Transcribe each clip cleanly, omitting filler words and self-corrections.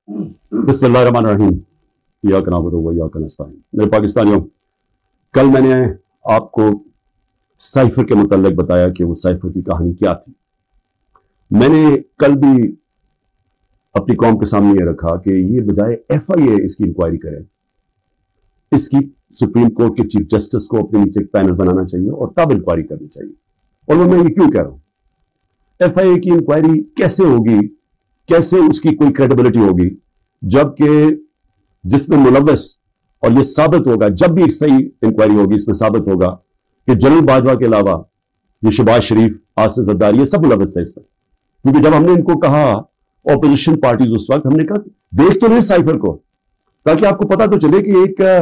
बिस्मिल्लाहिर्रहमानिर्रहीम। इय्याका नअबुदु व इय्याका नस्तईन। मेरे पाकिस्तानियों, कल मैंने आपको साइफर के मुताल्लिक बताया कि वो साइफर की कहानी क्या थी। मैंने कल भी अपनी कौम के सामने ये रखा कि ये बजाय FIA इसकी इंक्वायरी करे, इसकी सुप्रीम कोर्ट के चीफ जस्टिस को अपने नीचे एक पैनल बनाना चाहिए और तब इंक्वायरी करनी चाहिए। और वो मैं ये क्यों कह रहा हूं? FIA की इंक्वायरी कैसे होगी, कैसे उसकी कोई क्रेडिबिलिटी होगी, जबकि जिसमें मुलव्वस, और ये साबित होगा जब भी एक सही इंक्वायरी होगी, इसमें साबित होगा कि जनरल बाजवा के अलावा ये शहबाज शरीफ, आसिफ जरदारी, ये सब मुलव्वस थे इसमें। क्योंकि जब हमने इनको कहा, ऑपोजिशन पार्टीज, उस वक्त हमने कहा देख तो नहीं साइफर को, ताकि आपको पता तो चले कि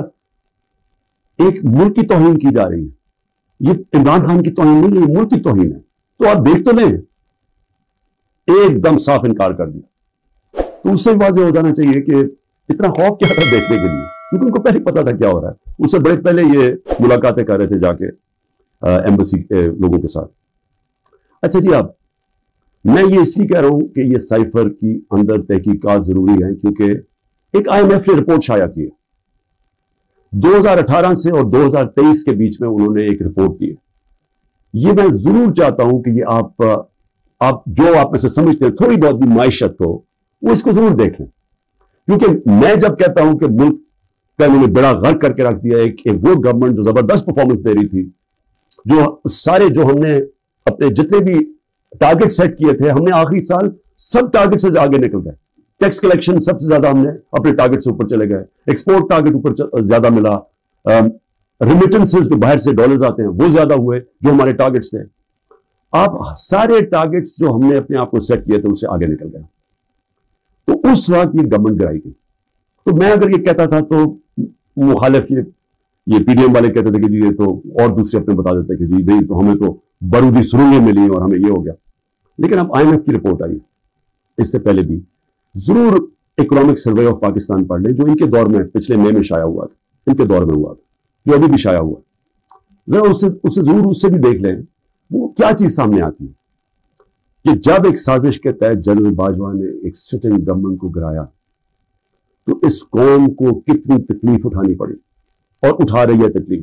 एक मुल्क की तौहीन की जा रही है। ये इमरान खान की तौहीन नहीं, ये मुल्क की तौहीन है, तो आप देख तो लें। एकदम साफ इनकार कर दिया। तो उससे वाज़ेह हो जाना चाहिए कि इतना खौफ क्या था देखने के लिए, क्योंकि उनको पहले पता था क्या हो रहा है। उससे बड़े पहले ये मुलाकातें कर रहे थे जाके एम्बेसी के लोगों के साथ। अच्छा जी, अब मैं ये इसलिए कह रहा हूं कि ये साइफर की अंदर तहकीकात जरूरी है, क्योंकि एक IMF ने रिपोर्ट शाया की है 2018 से और 2023 के बीच में। उन्होंने एक रिपोर्ट दी है। ये मैं जरूर चाहता हूं कि ये आप जो आप में से समझते हैं थोड़ी बहुत भी माइशत हो, वो इसको जरूर देख लें। क्योंकि मैं जब कहता हूं कि मुल्क का इन्होंने बड़ा गर्क करके रख दिया है, कि वो गवर्नमेंट जो जबरदस्त परफॉर्मेंस दे रही थी, जो सारे जो हमने अपने जितने भी टारगेट सेट किए थे, हमने आखिरी साल सब टारगेट से आगे निकल गए। टैक्स कलेक्शन सबसे ज्यादा हमने अपने टारगेट से ऊपर चले गए, एक्सपोर्ट टारगेट ऊपर ज्यादा मिला, रिमिटेंसेस जो बाहर से डॉलर्स आते हैं वो ज्यादा हुए जो हमारे टारगेट्स थे। आप सारे टारगेट्स जो हमने अपने आप को सेट किए थे उससे आगे निकल गए। तो उस वक्त ये गवर्नमेंट गिराई गई। तो मैं अगर ये कहता था तो मुखालिफ ये PDM वाले कहते थे कि जी ये तो, और दूसरे अपने बता देते कि जी नहीं, तो हमें तो बरूदी सुरंगें मिली और हमें ये हो गया। लेकिन अब IMF की रिपोर्ट आई, इससे पहले भी जरूर इकोनॉमिक सर्वे ऑफ पाकिस्तान पढ़ लें, जो इनके दौर में पिछले मई में शाया हुआ था, इनके दौर में हुआ था, जो अभी भी शाया हुआ है। जरा उससे जरूर उससे भी देख लें वो क्या चीज सामने आती है कि जब एक साजिश के तहत जनरल बाजवा ने एक सिटिंग गवर्नमेंट को गिराया, तो इस कौम को कितनी तकलीफ उठानी पड़ी और उठा रही है तकलीफ।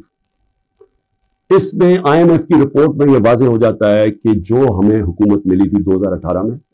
इसमें IMF की रिपोर्ट में यह वाज़ेह हो जाता है कि जो हमें हुकूमत मिली थी 2018 में,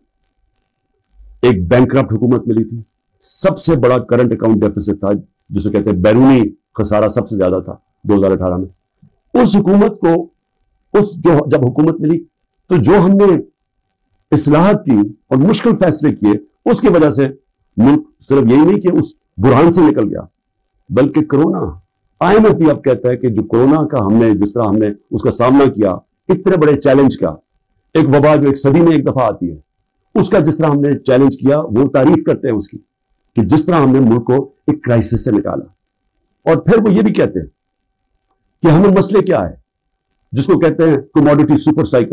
एक बैंकरप्ट हुकूमत मिली थी, सबसे बड़ा करंट अकाउंट डेफिसिट था, जिसे कहते हैं बैरूनी खसारा सबसे ज्यादा था 2018 में। उस हुकूमत को जब हुकूमत मिली, तो जो हमने इस्लाहत की और मुश्किल फैसले किए, उसकी वजह से मुल्क सिर्फ यही नहीं कि उस बुरहान से निकल गया, बल्कि कोरोना, IMF भी अब कहता है कि जो कोरोना का हमने जिस तरह हमने उसका सामना किया, इतने बड़े चैलेंज का, एक वबा जो एक सदी में एक दफा आती है, उसका जिस तरह हमने चैलेंज किया, वो तारीफ करते हैं उसकी, कि जिस तरह हमने मुल्क को एक क्राइसिस से निकाला। और फिर वो ये भी कहते हैं कि हमें मसले क्या है, जिसको कहते हैं कमोडिटी सुपर साइकिल।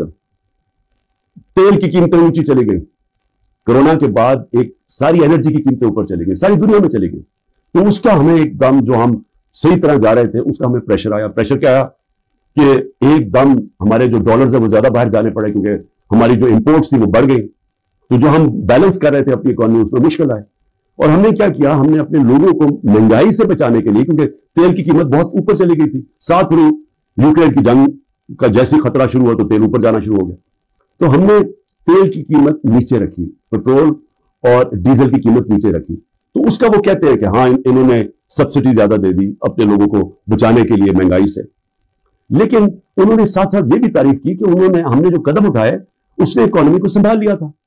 तेल की कीमतें ऊंची चली गई, कोरोना के बाद एक सारी एनर्जी की कीमतें ऊपर चली गई, सारी दुनिया में चली गई। तो उसका हमें एकदम, जो हम सही तरह जा रहे थे, उसका हमें प्रेशर आया। प्रेशर क्या आया कि एकदम हमारे जो डॉलर्स है वो ज्यादा बाहर जाने पड़े, क्योंकि हमारी जो इंपोर्ट्स थी वो बढ़ गई। तो जो हम बैलेंस कर रहे थे अपनी इकोनॉमी, उसमें मुश्किल आए। और हमने क्या किया, हमने अपने लोगों को महंगाई से बचाने के लिए, क्योंकि तेल की कीमत बहुत ऊपर चली गई थी, साथ में यूक्रेन की जंग का जैसे खतरा शुरू हुआ तो तेल ऊपर जाना शुरू हो गया। तो हमने तेल की कीमत नीचे रखी, पेट्रोल और डीजल की कीमत नीचे रखी। तो उसका वो कहते हैं कि हाँ, इन्होंने सब्सिडी ज्यादा दे दी अपने लोगों को बचाने के लिए महंगाई से। लेकिन उन्होंने साथ साथ ये भी तारीफ की कि हमने जो कदम उठाए उसने इकोनॉमी को संभाल लिया था।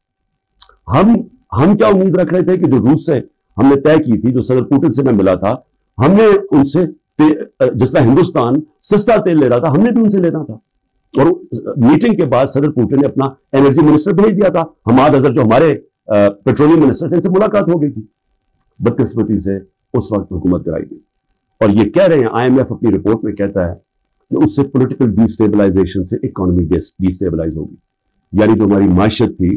हम क्या उम्मीद रख रहे थे कि जो रूस से हमने तय की थी, जो सदर पुतिन से मैं मिला था, हमने उनसे जिस तरह हिंदुस्तान सस्ता तेल ले रहा था, हमने भी उनसे लेना था। और मीटिंग के बाद सदर पुतिन ने अपना एनर्जी मिनिस्टर भेज दिया था, हमाद अजहर, जो हमारे पेट्रोलियम मिनिस्टर थे, इनसे मुलाकात हो गई थी। बदकिस्मती से उस वक्त हुकूमत कराई गई। और ये कह रहे हैं, IMF अपनी रिपोर्ट में कहता है कि उससे पॉलिटिकल डिस्टेबलाइजेशन से इकोनॉमी डिस्टेबलाइज होगी। यानी जो हमारी माइशत थी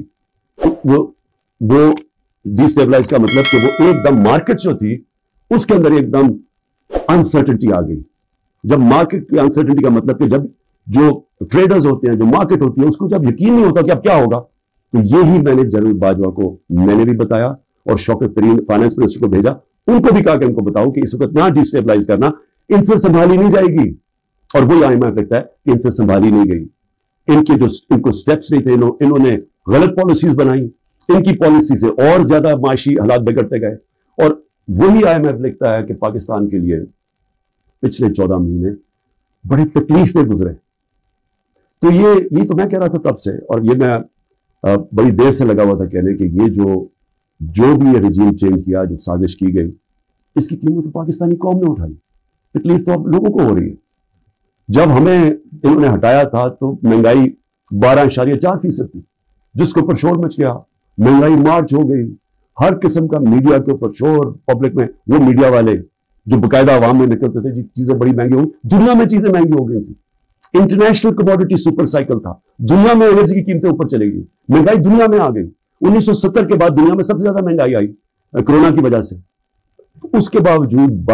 वो डिस्टेबलाइज का मतलब कि वो एकदम मार्केट जो थी उसके अंदर एकदम अनसर्टेनिटी आ गई। जब मार्केट की अनसर्टेनिटी का मतलब कि जब जो ट्रेडर्स होते हैं, जो मार्केट होती है, उसको जब यकीन नहीं होता कि अब क्या होगा, तो यही मैंने जनरल बाजवा को मैंने भी बताया और शौकत तरीन फाइनेंस मिनिस्टर को भेजा, उनको भी कहा कि उनको बताओ कि इस वक्त ना डिस्टेबलाइज करना, इनसे संभाली नहीं जाएगी। और वही IMF लिखता है कि इनसे संभाली नहीं गई, इनको स्टेप्स नहीं थे, इन्होंने गलत पॉलिसीज बनाई, इनकी पॉलिसी से और ज्यादा माशी हालात बिगड़ते गए। और वही IMF लिखता है कि पाकिस्तान के लिए पिछले 14 महीने बड़ी तकलीफ में गुजरे। तो ये तो मैं कह रहा था तब से, और ये मैं बड़ी देर से लगा हुआ था कहने कि ये जो भी ये रजीम चेंज किया, जो साजिश की गई, इसकी कीमत तो पाकिस्तानी कौम ने उठाई, तकलीफ तो अब लोगों को हो रही है। जब हमें इन्होंने हटाया था तो महंगाई 12.4% थी, जिसके ऊपर शोर मच गया, महंगाई मार्च हो गई, हर किस्म का मीडिया के ऊपर शोर, पब्लिक में वो मीडिया वाले जो बाकायदा आवाम में निकलते थे, चीजें बड़ी महंगी हो गई, दुनिया में चीजें महंगी हो गई थी, इंटरनेशनल कमोडिटी सुपर साइकिल था, दुनिया में एनर्जी की कीमतें ऊपर चली गई, महंगाई दुनिया में आ गई। 1970 के बाद दुनिया में सबसे ज्यादा महंगाई आई कोरोना की वजह से। उसके बावजूद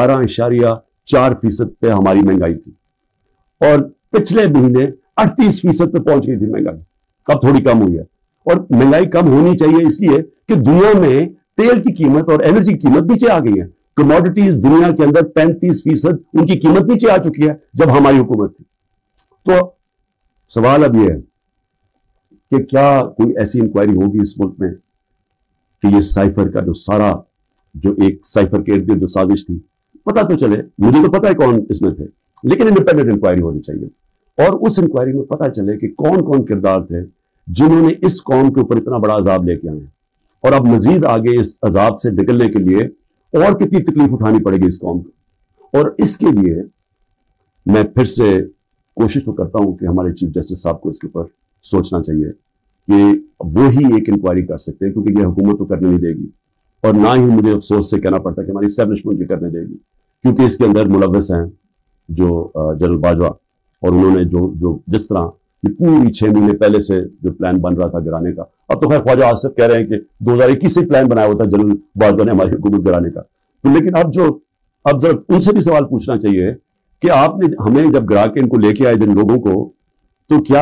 12.4% पे हमारी महंगाई थी, और पिछले महीने 38% पे पहुंच गई थी महंगाई। अब थोड़ी कम हुई है, और महंगाई कम होनी चाहिए इसलिए कि दुनिया में तेल की कीमत और एनर्जी की कीमत नीचे आ गई है। कमोडिटीज दुनिया के अंदर 35% उनकी कीमत नीचे आ चुकी है जब हमारी हुकूमत थी। तो सवाल अब यह है कि क्या कोई ऐसी इंक्वायरी होगी इस मुल्क में कि ये साइफर का जो एक साइफर के इर्द जो साजिश थी, पता तो चले, मुझे तो पता है कौन इसमें थे, लेकिन इंडिपेंडेंट इंक्वायरी होनी चाहिए, और उस इंक्वायरी में पता चले कि कौन कौन किरदार थे जिन्होंने इस कौम के ऊपर इतना बड़ा अजाब लेके आए हैं, और अब मजीद आगे इस अजाब से निकलने के लिए और कितनी तकलीफ उठानी पड़ेगी इस कौम को। और इसके लिए मैं फिर से कोशिश तो करता हूं कि हमारे चीफ जस्टिस साहब को इसके ऊपर सोचना चाहिए कि वो ही एक इंक्वायरी कर सकते हैं, क्योंकि ये हुकूमत तो करने नहीं देगी, और ना ही मुझे अफसोस से कहना पड़ता कि हमारी इस्टेब्लिशमेंट ये करने देगी, क्योंकि इसके अंदर मुलव्वस हैं जो जनरल बाजवा, और उन्होंने जो जिस तरह ये पूरी 6 महीने पहले से जो प्लान बन रहा था गिराने का, अब तो खैर ख्वाजा आसिफ कह रहे हैं कि 2021 से प्लान बनाया हुआ था जनरल बाजवा ने हमारी हुकूमत गिराने का। तो लेकिन अब जरा उनसे भी सवाल पूछना चाहिए कि आपने हमें जब गिरा के इनको लेके आए जिन लोगों को, तो क्या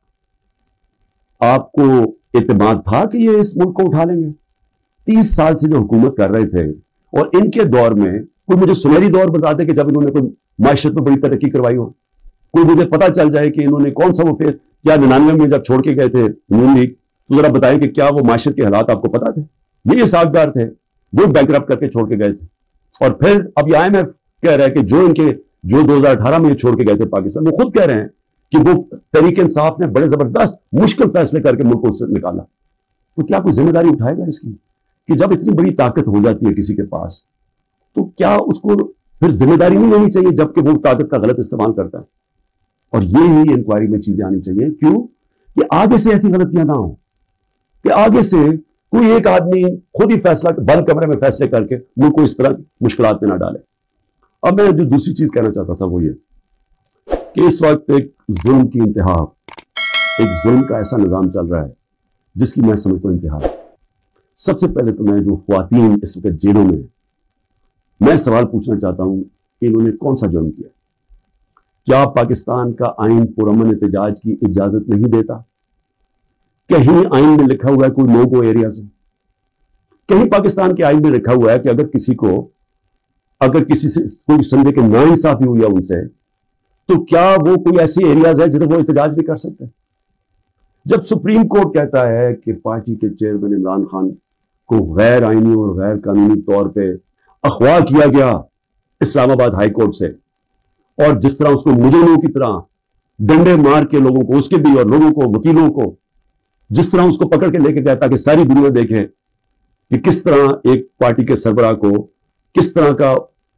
आपको एतमाद था कि ये इस मुल्क को उठा लेंगे? 30 साल से जो हुकूमत कर रहे थे, और इनके दौर में कोई मुझे सुनहरी दौर बताते कि जब इन्होंने कोई माइशत में बड़ी तरक्की करवाई हो, कोई मुझे पता चल जाए कि इन्होंने कौन सा वो फिर क्या 99 में जब छोड़ के गए थे नून लीग, तो जरा बताएं कि क्या वो माइशत के हालात आपको पता थे? ये साझेदार थे, वो बैंकरप्ट करके छोड़ के गए थे, और फिर अब ये IMF कह रहा है कि जो 2018 में छोड़ के गए थे पाकिस्तान, वो खुद कह रहे हैं कि वो तहरीक इंसाफ ने बड़े जबरदस्त मुश्किल फैसले करके मुल्क को उससे निकाला। तो क्या कोई जिम्मेदारी उठाएगा इसकी कि जब इतनी बड़ी ताकत हो जाती है किसी के पास, तो क्या उसको फिर जिम्मेदारी नहीं लेनी चाहिए जबकि वो ताकत का गलत इस्तेमाल करता है? और ये ही इंक्वायरी में चीजें आनी चाहिए, क्यों कि आगे से ऐसी गलतियां ना हो, कि आगे से कोई एक आदमी खुद ही फैसला बंद कमरे में फैसले करके मुल्क को इस तरह मुश्किलात में ना डाले। अब मैं जो दूसरी चीज कहना चाहता था वो ये कि इस वक्त एक जुल्म की इंतहा, एक जुल्म का ऐसा निजाम चल रहा है जिसकी मैं समझता हूं इंतहा है। सबसे पहले तो मैं जो ख्वातीन इस वक्त जेलों में, मैं सवाल पूछना चाहता हूं कि इन्होंने कौन सा जुर्म किया? क्या पाकिस्तान का आइन पुरअमन एहतजाज की इजाजत नहीं देता? कहीं आइन में लिखा हुआ है कोई नो गो एरिया से? कहीं पाकिस्तान के आइन में लिखा हुआ है कि अगर किसी से कोई समझे कि नाइंसाफी हुई है उनसे, तो क्या वो कोई ऐसे एरियाज है जिधर वो एहतजाज भी कर सकते हैं? जब सुप्रीम कोर्ट कहता है कि पार्टी के चेयरमैन इमरान खान को गैर आईनी और गैर कानूनी तौर पर अगवा किया गया इस्लामाबाद हाई कोर्ट से, और जिस तरह उसको मुजरिमों की तरह डंडे मार के लोगों को, उसके भी और लोगों को, वकीलों को, जिस तरह उसको पकड़ के लेके गया ताकि सारी दुनिया देखे कि किस तरह एक पार्टी के सरबराह को किस तरह का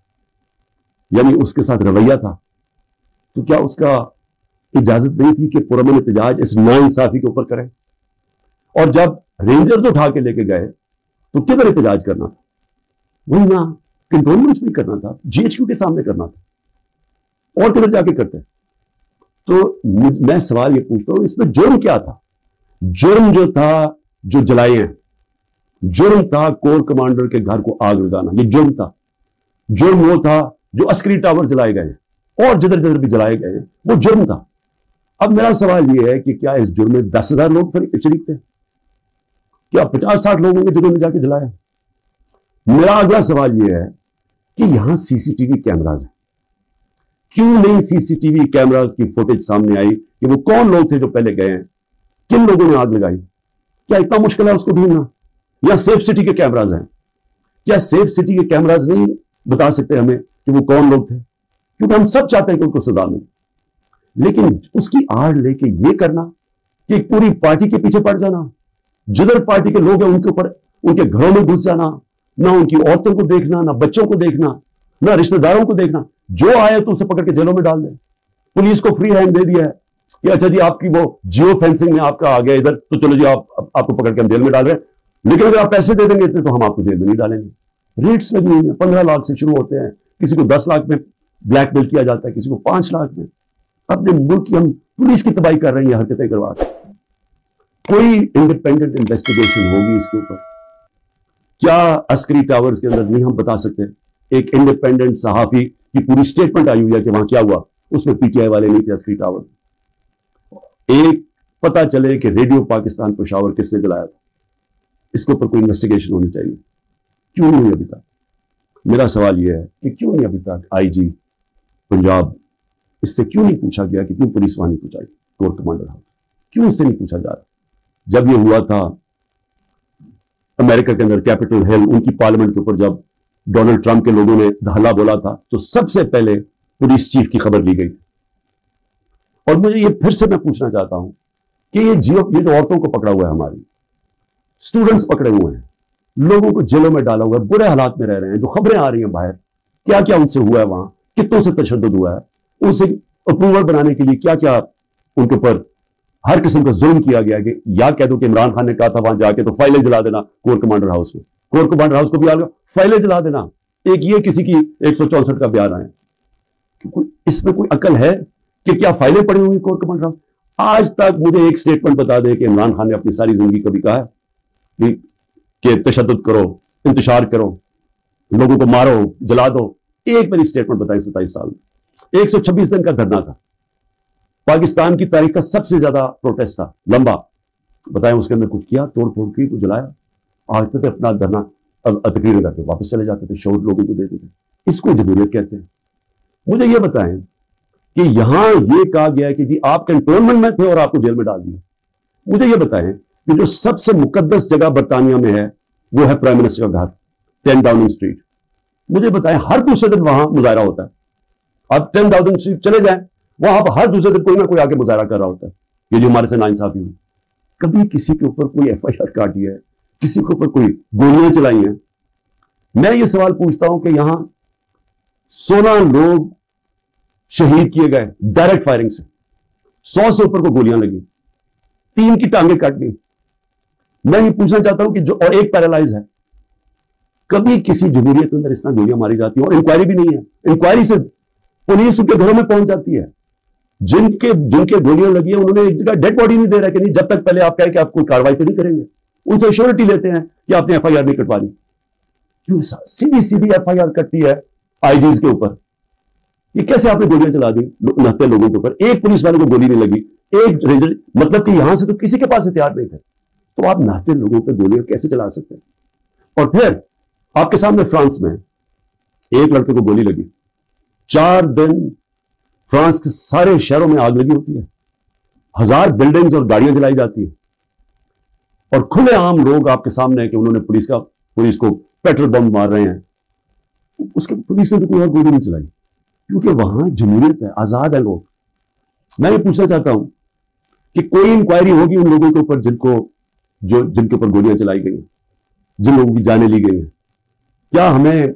यानी उसके साथ रवैया था, तो क्या उसका इजाजत नहीं थी कि पुरअमन एहतजाज इस नाइंसाफी के ऊपर करें? और जब रेंजर्स उठा के लेके गए तो किधर एहतजाज करना था? वही ना कंटोनमेंट्स में करना था, GHQ के सामने करना था, और किधर जाके करते? तो मैं सवाल ये पूछता हूं, इसमें जुर्म क्या था? जुर्म जो था जो जलाए हैं, जुर्म था कोर कमांडर के घर को आग लगाना, ये जुर्म था। जुर्म वो था जो अस्करी टावर जलाए गए हैं और जिधर जिधर भी जलाए गए हैं, वो जुर्म था। अब मेरा सवाल ये है कि क्या इस जुर्म में 10,000 लोग शरीक थे? क्या 50-60 लोग होंगे जिन्होंने जाके जलाया? मेरा अगला सवाल यह है कि यहां सीसीटीवी कैमराज हैं, क्यों नहीं सीसीटीवी कैमराज की फुटेज सामने आई कि वो कौन लोग थे जो पहले गए हैं, किन लोगों ने आग लगाई? क्या इतना मुश्किल है उसको ढूंढना? या सेफ सिटी के कैमराज हैं, क्या सेफ सिटी के कैमराज नहीं बता सकते हमें कि वो कौन लोग थे? क्योंकि हम सब चाहते हैं कि उनको सजा मिले, लेकिन उसकी आड़ लेके ये करना कि पूरी पार्टी के पीछे पड़ जाना, जिधर पार्टी के लोग हैं उनके ऊपर, उनके घरों में घुस जाना, ना उनकी औरतों को देखना, ना बच्चों को देखना, ना रिश्तेदारों को देखना, जो आए तो उसे पकड़ के जेलों में डाल दे। पुलिस को फ्री हैंड दे दिया है कि अच्छा जी आपकी वो जियो फेंसिंग में आपका आ गया इधर, तो चलो जी आपको पकड़ के हम जेल में डाल रहे हैं, लेकिन अगर आप पैसे दे देंगे तो हम आपको जेल में नहीं डालेंगे। रेट्स लगी हुई है, 15 लाख से शुरू होते हैं, किसी को 10 लाख में ब्लैकमेल किया जाता है, किसी को 5 लाख में। अपने मुल्क की हम पुलिस की तबाही कर रहे हैं, हरकतें करवा के। कोई इंडिपेंडेंट इन्वेस्टिगेशन होगी इसके ऊपर? क्या अस्करी टावर्स के अंदर नहीं हम बता सकते? एक इंडिपेंडेंट सहाफी की पूरी स्टेटमेंट आई हुई है कि वहां क्या हुआ, उसमें पीटीआई वाले नहीं थे अस्करी टावर। एक पता चले कि रेडियो पाकिस्तान पेशावर किसने जलाया था, इसके ऊपर कोई इन्वेस्टिगेशन होनी चाहिए। क्यों नहीं अभी तक? मेरा सवाल यह है कि क्यों नहीं अभी तक आईजी पंजाब, इससे क्यों नहीं पूछा गया कि क्यों पुलिस वहां नहीं पहुंचाई, कोर कमांडर हाउस क्यों इससे नहीं पूछा जा रहा? जब यह हुआ था अमेरिका के अंदर कैपिटल हिल, उनकी पार्लियामेंट के ऊपर जब डोनाल्ड ट्रंप के लोगों ने हल्ला बोला था, तो सबसे पहले पुलिस चीफ की खबर ली गई। और मुझे ये फिर से मैं पूछना चाहता हूं कि ये जो औरतों को पकड़ा हुआ है, हमारी स्टूडेंट्स पकड़े हुए हैं, लोगों को जेलों में डाला हुआ है, बुरे हालात में रह रहे हैं, जो खबरें आ रही हैं बाहर, क्या क्या उनसे हुआ है, वहां कितनों से तशद्दुद हुआ है, उनसे अप्रूवल बनाने के लिए क्या क्या उनके ऊपर हर किस्म का जुल्म किया गया। कि या कह दो कि इमरान खान ने कहा था वहां जाके तो फाइलें जला देना कोर कमांडर हाउस में, कोर कमांडर हाउस को भी आगे फाइलें जला देना। एक ये किसी की 164 का बयान आए, इसमें कोई अकल है कि क्या फाइलें पड़ी हुई कोर कमांडर हाउस? आज तक मुझे एक स्टेटमेंट बता दे कि इमरान खान ने अपनी सारी जिंदगी कभी कहा है कि तशद्दुद करो, इंतशार करो, लोगों को मारो, जला दो? एक मेरी स्टेटमेंट बताएं 27 साल में। 126 दिन का धरना था, पाकिस्तान की तारीख का सबसे ज्यादा प्रोटेस्ट था, लंबा। बताएं उसके अंदर कुछ किया, तोड़ फोड़ की, कुछ जलाया? आज तक अपना धरना तकरीर करके वापस चले जाते थे, शोर लोगों को देते थे। इसको जमहूरियत कहते हैं। मुझे यह बताएं कि यहां यह कहा गया है कि जी आप कंटोनमेंट में थे और आपको जेल में डाल दिया। मुझे यह बताएं कि जो सबसे मुकद्दस जगह बरतानिया में है वो है प्राइम मिनिस्टर का घर, 10 डाउनिंग स्ट्रीट। मुझे बताएं हर दूसरे दिन वहां मुजाहरा होता है। आप 10 डाउनिंग स्ट्रीट चले जाएं, वहां पर हर दूसरे दिन कोई ना कोई आके मुजाहरा कर रहा होता है, ये जो हमारे से नाइंसाफी हुई। कभी किसी के ऊपर कोई एफआईआर काटी है, किसी के ऊपर कोई गोलियां चलाई हैं? मैं ये सवाल पूछता हूं कि यहां 16 लोग शहीद किए गए डायरेक्ट फायरिंग से, 100 से ऊपर को गोलियां लगी, 3 की टांगें काट गई। मैं ये पूछना चाहता हूं कि जो, और एक पैरालाइज है, कभी किसी जमहूरियत के अंदर इस तरह गोलियां मारी जाती हैं और इंक्वायरी भी नहीं है? इंक्वायरी से पुलिस उनके घरों में पहुंच जाती है। जिनके गोलियां लगी है उन्होंने एक जगह डेड बॉडी नहीं दे रहा कि नहीं, जब तक पहले आप कहें कि आप कोई कार्रवाई तो नहीं करेंगे। उनसे श्योरिटी लेते हैं कि आपने एफआईआर नहीं कटवा दी। क्यों सीधी सीधी एफआईआर कटती है आईजीज के ऊपर? ये कैसे आपने गोलियां चला दी 69 लोगों के ऊपर? एक पुलिस वाले को गोली नहीं लगी, एक रेंजर, मतलब कि यहां से तो किसी के पास हथियार नहीं थे, तो आप 69 लोगों पर गोलियां कैसे चला सकते हैं? और फिर आपके सामने फ्रांस में एक लड़के को गोली लगी, 4 दिन फ्रांस के सारे शहरों में आग लगी होती है, 1000 बिल्डिंग्स और गाड़ियां जलाई जाती है, और खुलेआम लोग आपके सामने है कि उन्होंने पुलिस को पेट्रोल बम मार रहे हैं। उसके पुलिस ने तो कोई और गोली नहीं चलाई, क्योंकि वहां जमहूरियत है, आजाद है लोग। मैं ये पूछना चाहता हूं कि कोई इंक्वायरी होगी उन लोगों के ऊपर जिनके ऊपर गोलियां चलाई गई, जिन लोगों की जानें ली गई हैं? क्या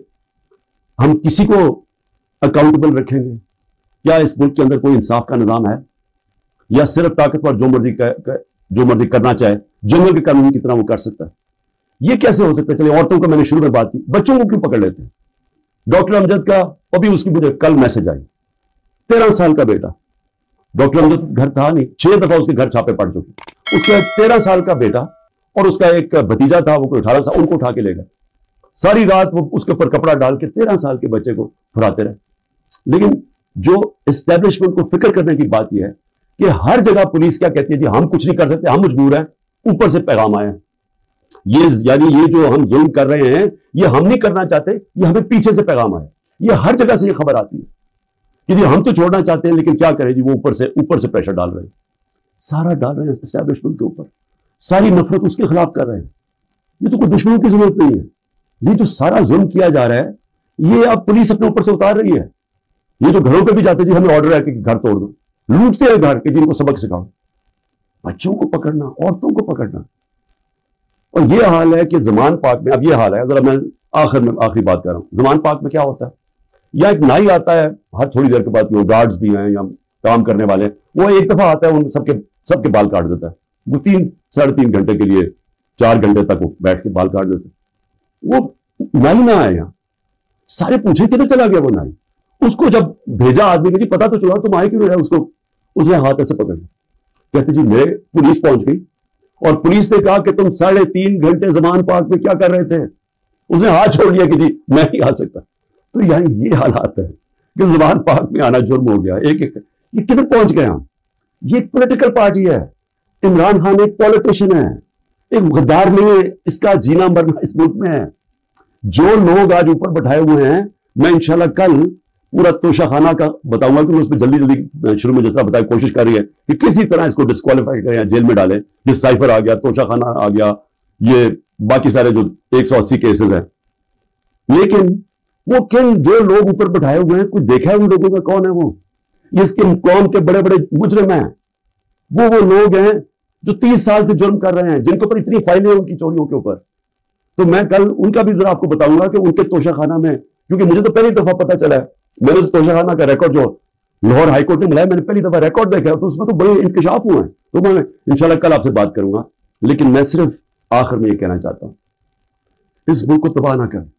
हम किसी को अकाउंटेबल रखेंगे? क्या इस मुल्क के अंदर कोई इंसाफ का निजाम है, या सिर्फ ताकतवर जो मर्जी करना चाहे, जंगल के कानून की तरह वो कर सकता है? ये कैसे हो सकता है? चलिए औरतों का मैंने शुरू में बात की, बच्चों को क्यों पकड़ लेते हैं? डॉक्टर अमजद का अभी उसकी मुझे कल मैसेज आई, 13 साल का बेटा, डॉक्टर अमजद घर था नहीं, 6 दफा उसके घर छापे पड़ चुके, उसका 13 साल का बेटा और उसका एक भतीजा था, वो कोई 18 साल, उनको उठा के ले गए। सारी रात वो उसके ऊपर कपड़ा डाल के 13 साल के बच्चे को फुराते रहे। लेकिन जो एस्टेब्लिशमेंट को फिक्र करने की बात यह है कि हर जगह पुलिस क्या कहती है, जी हम कुछ नहीं कर सकते, हम मजबूर हैं, ऊपर से पैगाम आए। ये यानी ये जो हम जुल्म कर रहे हैं ये हम नहीं करना चाहते, ये हमें पीछे से पैगाम आया। ये हर जगह से ये खबर आती है कि जी हम तो छोड़ना चाहते हैं लेकिन क्या करें जी, वो ऊपर से प्रेशर डाल रहे हैं, सारा डाल रहे हैं एस्टैब्लिशमेंट के ऊपर, सारी नफरत उसके खिलाफ कर रहे हैं। ये तो कोई दुश्मनों की जरूरत नहीं है। ये जो सारा जुल्म किया जा रहा है ये अब पुलिस अपने ऊपर से उतार रही है। ये जो घरों पे भी जाते जी हमें ऑर्डर है कि घर तोड़ दो, लूटते हैं घर के, जिनको सबक सिखाओ, बच्चों को पकड़ना, औरतों को पकड़ना। और ये हाल है कि ज़मान पाक में अब ये हाल है। जरा मैं आखिरी बात कर रहा हूं। ज़मान पाक में क्या होता है, या एक नाई आता है हर थोड़ी देर के बाद, वो गार्ड्स भी हैं या काम करने वाले, वो एक दफा आता है उन सबके बाल काट देता है। वो 3-3.5 घंटे के लिए 4 घंटे तक वो बैठ के बाल काट देता है। वो नाई ना आए, यहाँ सारे पूछे किधर चला गया वो नाई। उसको जब भेजा आदमी को, जी पता तो चला तुम आए क्यों रहे, उसको उसने हाथ ऐसे पकड़ लिया, कहते जी मेरे पुलिस पहुंच गई और पुलिस ने कहा कि तुम 3.5 घंटे ज़मान पार्क में क्या कर रहे थे। उसने हाथ छोड़ दिया कि जी मैं नहीं आ सकता। तो यानी ये हालात है कि ज़मान पार्क में आना जुर्म हो गया। ये किधर पहुंच गए हम। ये एक पॉलिटिकल पार्टी है, इमरान खान एक पॉलिटिशियन है, एक गद्दार नहीं है। इसका जीना मरना इस मुल्क में है। जो लोग आज ऊपर बैठाए हुए हैं, मैं इंशाल्लाह कल पूरा तोशाखाना का बताऊंगा कि उस पर जल्दी शुरू में जिस तरह बताया कोशिश कर रही है कि किसी तरह इसको डिस्क्वालीफाई करें या जेल में डालें। ये साइफर आ गया, तोशाखाना आ गया, ये बाकी सारे जो 180 केसेस हैं। लेकिन वो किन जो लोग ऊपर बैठाए हुए हैं, कुछ देखा है उन लोगों का कौन है वो? इसके कौम के बड़े बड़े मुजरिम हैं। वो लोग हैं जो 30 साल से जुर्म कर रहे हैं, जिनके ऊपर इतनी फाइलें हैं उनकी चोरियों के ऊपर। तो मैं कल उनका भी जरा आपको बताऊंगा कि उनके तोशाखाना में, क्योंकि मुझे तो पहली दफा पता चला है, मैंने तो तोशाखाना का रिकॉर्ड जो लाहौर हाईकोर्ट ने मिला है, मैंने पहली दफा रिकॉर्ड देखा है, तो उसमें तो बड़े इंकशाफ हुए हैं। तो मैं इंशाल्लाह कल आपसे बात करूंगा। लेकिन मैं सिर्फ आखिर में ये कहना चाहता हूं, इस मुल्क को तबाह ना कर।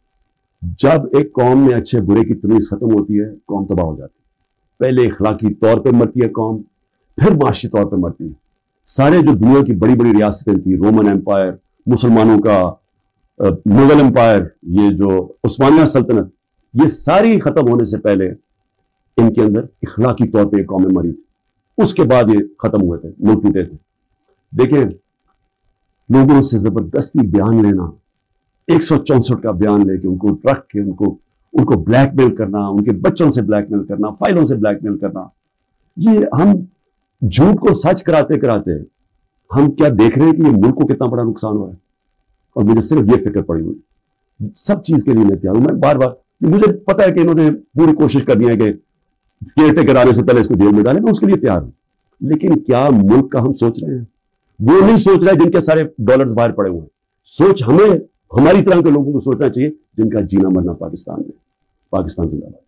जब एक कौम में अच्छे बुरे की तमीज खत्म होती है, कौम तबाह हो जाती है। पहले इखलाकी तौर पर मरती है कौम, फिर माशी तौर पर मरती है। सारे जो दुनिया की बड़ी बड़ी रियासतें थी, रोमन एम्पायर, मुसलमानों का मुगल एम्पायर, ये जो उस्मानिया सल्तनत, ये सारी खत्म होने से पहले इनके अंदर इखलाकी तौर पे कौमें मरी थी। उसके बाद ये खत्म हुए थे, मुल्क टूटे थे। देखें, लोगों से जबरदस्ती बयान लेना, 164 का बयान लेके उनको रख के उनको ब्लैकमेल करना, उनके बच्चों से ब्लैकमेल करना, फाइलों से ब्लैकमेल करना, ये हम झूठ को सच कराते कराते हम क्या देख रहे हैं कि ये मुल्क को कितना बड़ा नुकसान हो रहा है। और मुझे सिर्फ ये फिक्र पड़ी हुई, सब चीज के लिए मैं तैयार हूं। मैं बार बार, मुझे पता है कि इन्होंने पूरी कोशिश करनी है कि केयरटेकर आने से पहले इसको जेल में डालें, मैं उसके लिए तैयार हूं। लेकिन क्या मुल्क का हम सोच रहे हैं? वो नहीं सोच रहे जिनके सारे डॉलर्स बाहर पड़े हुए हैं। सोच हमें, हमारी तरह के लोगों को सोचना चाहिए जिनका जीना मरना पाकिस्तान में। पाकिस्तान जिंदाबाद।